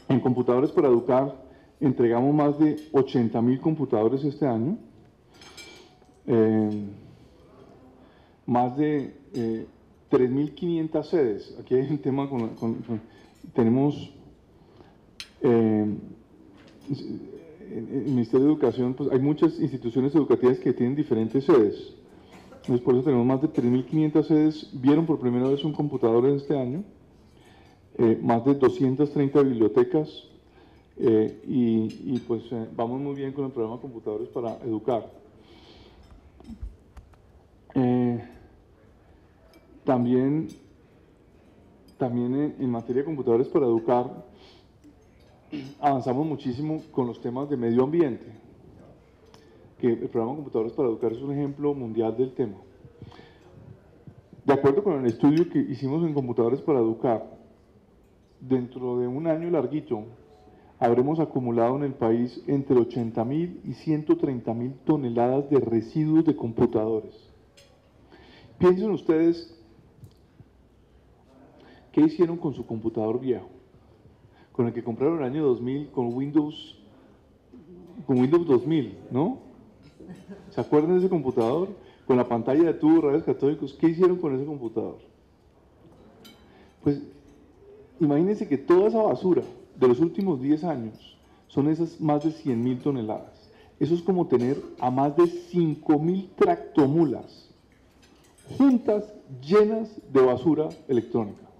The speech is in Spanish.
En computadores para educar entregamos más de 80.000 computadores este año, más de 3.500 sedes. Aquí hay un tema tenemos en el Ministerio de Educación, pues hay muchas instituciones educativas que tienen diferentes sedes. Entonces, por eso tenemos más de 3.500 sedes. Vieron por primera vez un computador en este año, más de 230 bibliotecas, pues vamos muy bien con el programa Computadores para Educar. También en materia de computadores para educar, avanzamos muchísimo con los temas de medio ambiente, que el programa Computadores para Educar es un ejemplo mundial del tema. De acuerdo con el estudio que hicimos en Computadores para Educar, dentro de un año larguito, habremos acumulado en el país entre 80.000 y 130.000 toneladas de residuos de computadores. Piensen ustedes, ¿qué hicieron con su computador viejo? Con el que compraron en el año 2000, con Windows 2000, ¿no? ¿Se acuerdan de ese computador? Con la pantalla de tubos, rayos catódicos. ¿Qué hicieron con ese computador? Pues imagínense que toda esa basura de los últimos 10 años son esas más de 100.000 toneladas. Eso es como tener a más de 5.000 tractomulas juntas, llenas de basura electrónica.